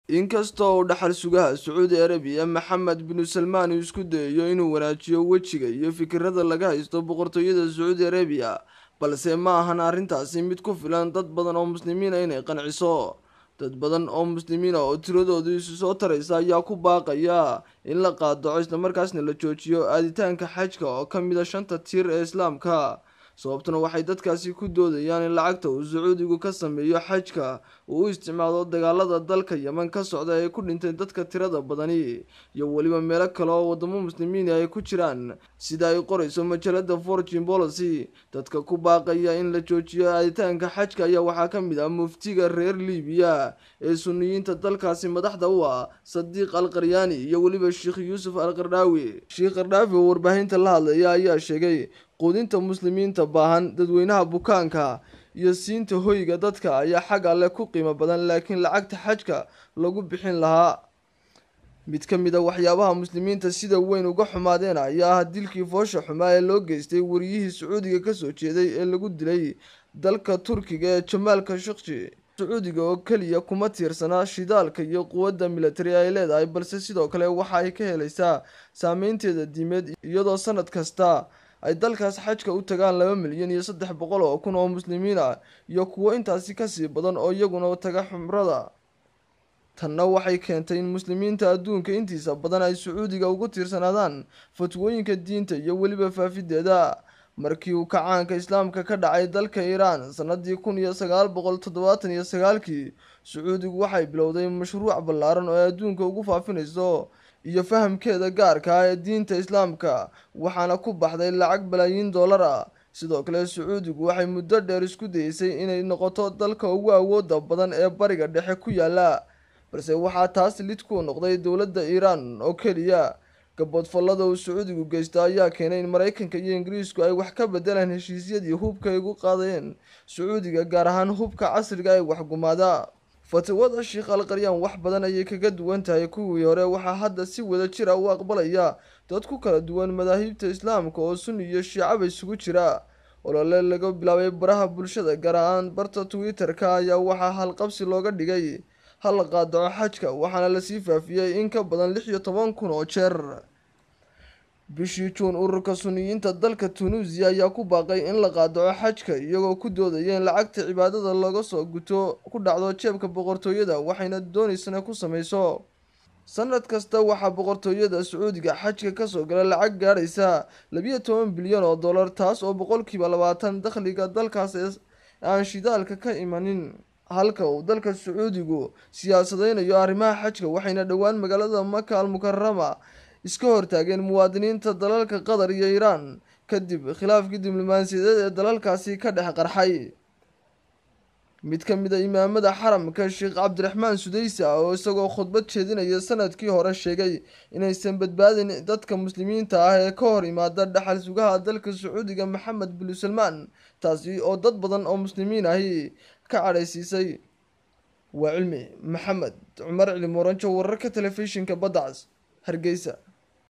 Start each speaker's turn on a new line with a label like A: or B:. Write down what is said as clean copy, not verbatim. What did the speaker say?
A: inkastoo uu dhaxal sugaha Sacuudi Arabiya Maxamed bin Salmaan uu isku dayayo inuu wanaajiyo wejiga iyo fikirada laga haysto boqortooyada Sacuudi Arabiya, balse ma ahan arrintaasi mid ku filan dad badan oo muslimiin ah inay qanciso. dad badan oo muslimiin ah oo tiradoodu isu soo taraysa ayaa ku baaqaya in la qaadaco isla markaasna la joojiyo aaditaanka xajka oo ka mid ah 5 tiir ee Islaamka. sababtuna waxay dadkaasi ku doodayaan in lacagta uu Sacuudigu ka sameeyo xajka uu isticmaalo dagaalada dalka Yemen ka socda ee ku dhintay dadka tirada badani iyo waliba meelo kale oo wadamo muslimiin ay ku jiraan, sida ay qorayso majalada Foreign Policy. dadka ku baaqaya in la joojiyo aaditaanka xajka ayaa waxaa ka mid ah muftiga reer Liibiya ee Sunniyiinta dalkaasi madaxda u ah Sadiq Al-Qaryani iyo waliba Sheikh Yusuf Al-Qardawi. Sheikh Qardawi oo warbaahinta la hadlaya ayaa sheegay quudinta muslimiinta baahan, dadweynaha bukaanka iyo siinta hoyga dadka ayaa xag alle ku qiimo badan, laakiin lacagta xajka lagu bixin lahaa. mid ka mid ah waxyaabaha muslimiinta sida weyn uga xumaadeen ayaa ah dilkii foosha xumaa ee loo geystay wariyihii Sacuudiga ka soo jeeday ee lagu dilay dalka Turkiga ee Jamal Khashoggi. Sacuudiga oo kaliya kuma tiirsana shidaalka iyo quwadda military ay leedahay, balse sidoo kale waxa ay ka helaysaa saameynteeda diimeed iyadoo sanad kasta ay dalkaas xajka u tagaan 2,300,000 oo muslimiin ah iyo kuwo intaasi ka sii badan oo iyaguna taga xumrada. tanna waxay keentay in muslimiinta adduunka intiisa badan ay Sacuudiga ugu tiirsanaadaan fatwooyinka diinta iyo waliba faafideeda. markii uu kacaanka Islaamka ka dhacay dalka Iran sanadii 1979 Sacuudigu waxay bilowday mashruuc ballaaran oo adduunka ugu faafinayso iyo fahamkeeda gaarka ah ee diinta Islaamka, waxaana ku baxday lacag balaayiin dollar ah. sidoo kale Sacuudigu waxay muddo dheer isku dayeysay inay noqoto dalka ugu awoodda badan ee bariga dhexe ku yaala, balse waxaa taas lid ku noqday dowladda Iran oo kaliya. gabadfalada uu Sacuudigu geysto ayaa keenay in Mareykanka iyo Ingiriisku ay wax ka bedelaan heshiisyadii hubka ay ugu qaadeen Sacuudiga, gaar ahaan hubka casriga ee wax gumaada. fatwada Sheikh Al-Qaryan wax badan ayay kaga duwan tahay kuwii hore. waxaa hadda si wada jir ah u aqbalaya dad ku kala duwan madaahibta Islaamka oo Sunni iyo Shiica isugu jira. olole laga bilaabay baraha bulshada gaar ahaan barta Twitter-ka ayaa waxaa halqabsi looga dhigay hal qaadaco xajka, waxaana la sii faafiyay in ka badan 16,000 oo jeer. bishii Juun ururka Sunniyiinta dalka Tunisia ayaa ku baaqay in la qaadaco xajka iyagoo ku doodaya in lacagta cibaadada laga soo guto ku dhacdo jeebka boqortooyada, waxayna doonaysana ku sameyso. sanad kasta waxaa boqortooyada Sacuudiga xajka ka soo gala lacag gaaraysa 12 bilyan oo dollar, taas oo 20% dakhliga dalkaas aan shidaalka ka imanin. halka uu dalka Sacuudigu siyaasadeynayo arrimaha xajka, waxayna dhowaan magaalada Makka al-Mukarrama iska hortaageen muwaadiniinta dalalka Qatar iyo Iran kadib khilaafkii diblomaasiyadeed ee dalalkaasi ka dhex qarxay. mid ka mid ah imaamada xaramka Sheikh Cabdiraxmaan Sudaysi oo isagoo khudbad jeedinaya sanadkii hore sheegay inaysan badbaadin dadka muslimiinta ah ee ka hor yimaada dhaxal sugaha dalka Sacuudiga Maxamed bin Salmaan, taasi oo dad badan oo muslimiin ahi ka cadhaysiisay. waa Cilmi Maxamed Cumar Cilmi Oranjo, wararka telefishinka Badda Cas, Hargeysa.